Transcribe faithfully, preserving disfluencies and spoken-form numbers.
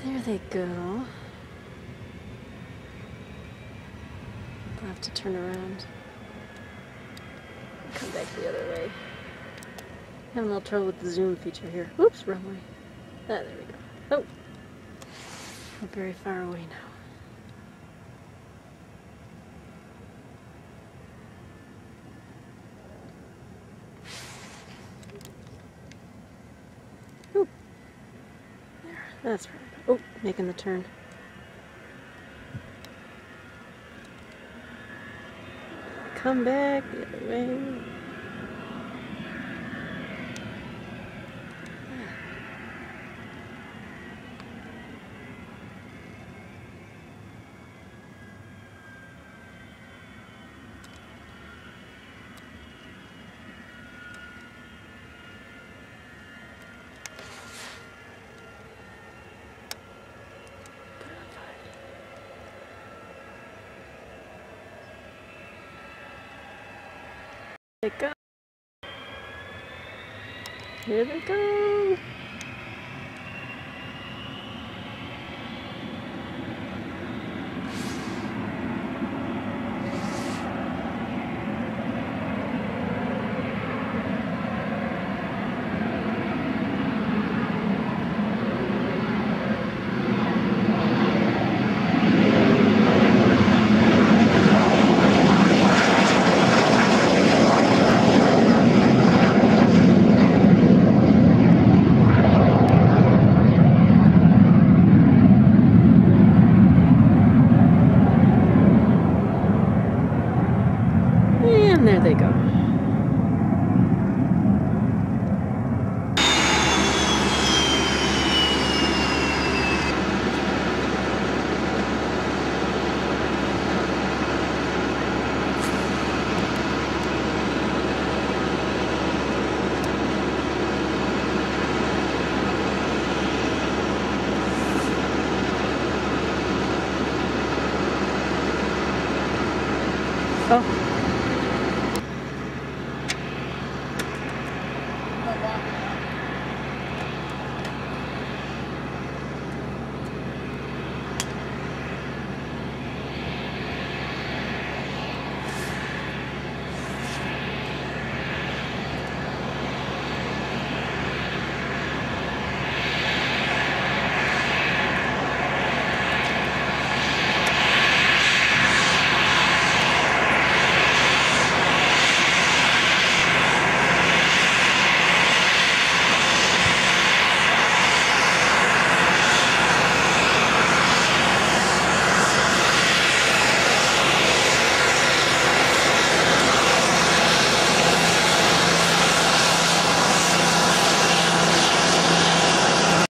There they go. I'll have to turn around. Come back the other way. Having a little trouble with the zoom feature here. Oops, wrong way. Ah, there we go. Oh! We're very far away now. Oop. There, that's right. Oh, making the turn. Come back the other way. Here they go. Here they go. And there they go. Oh.